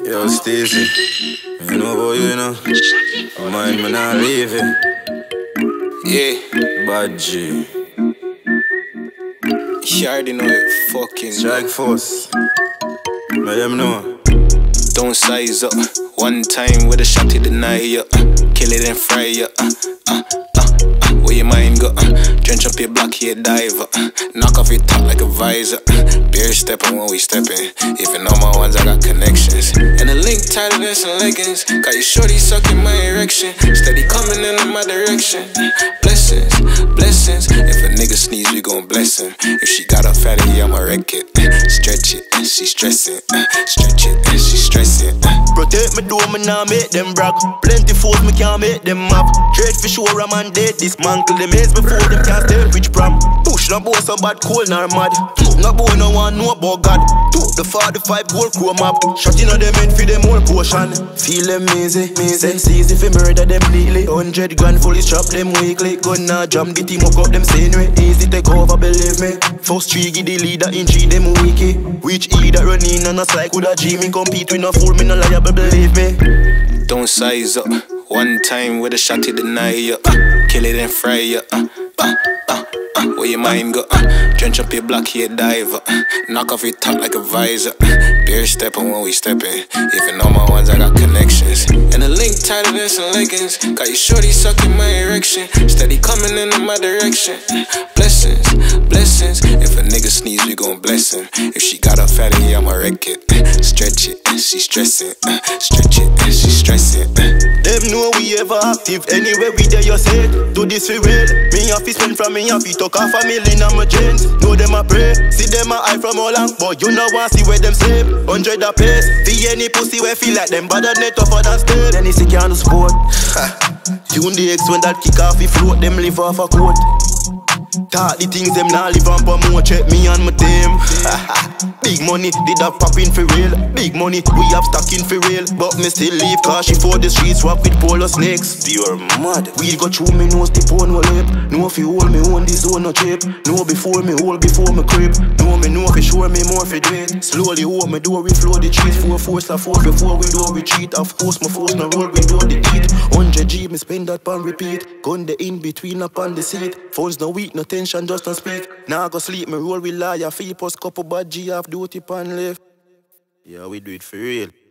Yo, Stacey, you know about you, Mind me not leave it. Yeah, Bad G. you already know it. Fucking Strike force. Let them know. don't size up. One time with a shot to deny ya. Kill it and fry ya. Where your mind go? Drench up your block, here diver. Knock off your top like a visor. Beer stepping when we stepping. If you know my ones, I got connections. And a link tighter than some leggings. Got your shorty sucking my erection. Steady coming in my direction. Blessings, blessings. If a nigga sneeze, we gon' bless him. If she got a fatty, I'ma wreck it. Stretch it, she stressing. Stretch it, she stressing. Protect me, do me now make them brag. Plenty foes, me can't make them map. Trade for sure, I'm on dead. Dismantle the maze before them can't stay rich prom. Push no boy so bad, cold nor mad. No boy no one know about God. The 45 gold chrome up. Shot in on them head for them whole potion. Feel them easy, sense easy fi murder them neatly. 100 grand fully strap them weekly. Gun now jam, get him up them same way. Easy take over, believe me. First three give the leader in G them wiki. Which E that run in and a slide with a G. Me compete with no fool, me no liable, believe me. Don't size up. One time with a shot to deny ya. Kill it and fry ya. Where your mind go? Drench up your block, here diver. Knock off your top like a visor. Beer stepping when we stepping. If you know my ones, I got connections. And a link tighter than some leggings. Got your shorty sucking my erection. Steady coming in my direction. Blessings, blessings. If a nigga sneeze, we gon' bless him. If she got a fatty, I'ma wreck it. Stretch it, she stressing. Stretch it, she stressing. Them know we ever active. Anywhere we there, you say do this for real. Me have to spend from me have to talk half a million on my jeans. Know them a pray. See them a eye from all long. But you know want see where them sleep. 100 a pace. See any pussy where feel like them bad net tougher than steel. Then he can't do sport. Tune the X when that kick off he float. Them live off a coat. Talk the things them now live on promote. Check me and my team. Big money, did have popping for real. Big money, we have stacking for real. But me still leave cause she for the streets swap with polo snakes. You're mad. We go through me nose tip on no lip. Know if you hold me on this zone no chip. Know before me hold before me crib. Know for sure me more for do it. Slowly hold me door we flow the trees. 4 force a force before we do retreat. Of course my force no roll we do the eat. 100 G me spend that pan repeat. Gun the in between up on the seat. Phones no weak, no tension, just no speak. Now go sleep, me roll with liar. Fee post couple bad G off duty pan left. Yeah, we do it for real.